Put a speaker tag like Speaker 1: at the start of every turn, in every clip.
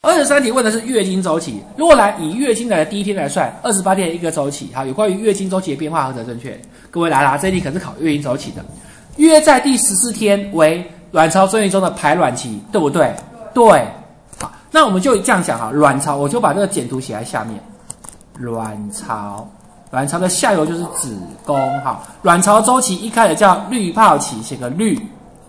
Speaker 1: 23题问的是月经周期，如果以月经来的第一天来算，28天一个周期。好，有关于月经周期的变化何者正确？各位来啦，这一题可是考月经周期的。约在第14天为卵巢周期中的排卵期，对不对？对。好，那我们就这样讲哈，卵巢我就把这个简图写在下面。卵巢的下游就是子宫。好，卵巢周期一开始叫滤泡期，写个滤。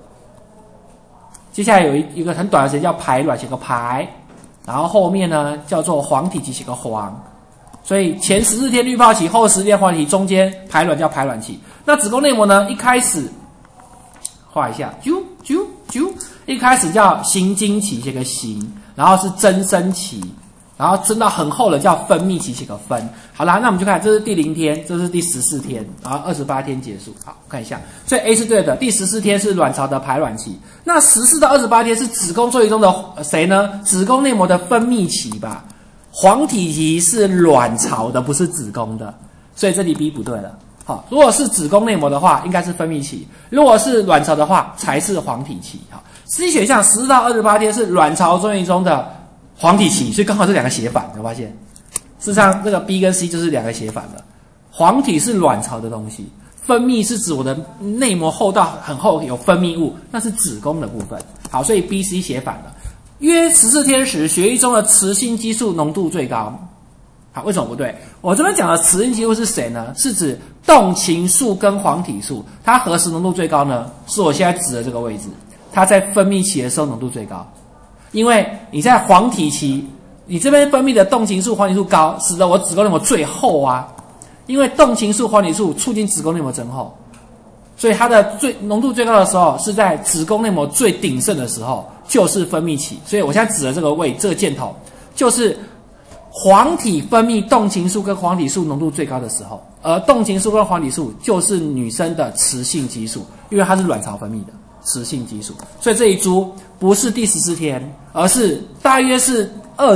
Speaker 1: 接下来有一个很短的时间叫排卵，写个排。然后后面呢叫做黄体期，写个黄。所以前14天滤泡期，后14天黄体期，中间排卵叫排卵期。那子宫内膜呢，一开始画一下，一开始叫行经期，写个行，然后是增生期，然后增到很厚了叫分泌期，写个分。好啦，那我们就看，这是第0天，这是第14天，然后28天结束。好，看一下，所以 A 是对的，第14天是卵巢的排卵期，那14到28天是子宫周期中的谁呢？子宫内膜的分泌期吧。黄体期是卵巢的，不是子宫的，所以这里 B 不对了。好，如果是子宫内膜的话，应该是分泌期；如果是卵巢的话，才是黄体期。好 ，C 选项14到28天是卵巢周期中的黄体期，所以刚好这两个写反，有没有发现？事实上，这个 B 跟 C 就是两个写反的。黄体是卵巢的东西，分泌是指我的内膜厚到很厚有分泌物，那是子宫的部分。好，所以 B、C 写反了。约14天时，血液中的雌性激素浓度最高。好，为什么不对？我这边讲的雌性激素是谁呢？是指动情素跟黄体素，它何时浓度最高呢？是我现在指的这个位置，它在分泌期的时候浓度最高。因为你在黄体期，你这边分泌的动情素、黄体素高，使得我子宫内膜最厚啊。因为动情素、黄体素促进子宫内膜增厚，所以它的浓度最高的时候是在子宫内膜最鼎盛的时候，就是分泌期。所以我现在指的这个箭头就是黄体分泌动情素跟黄体素浓度最高的时候，而动情素跟黄体素就是女生的雌性激素，因为它是卵巢分泌的雌性激素，所以这一株不是第14天，而是大约是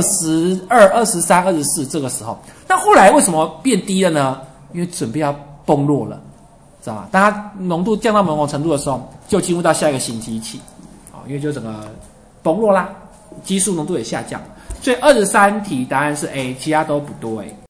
Speaker 1: 22、23、24这个时候。那后来为什么变低了呢？因为准备要崩落了，知道吗？当它浓度降到某种程度的时候，就进入到下一个行激期，因为就整个崩落啦，激素浓度也下降了。所以23题答案是 A， 其他都不对。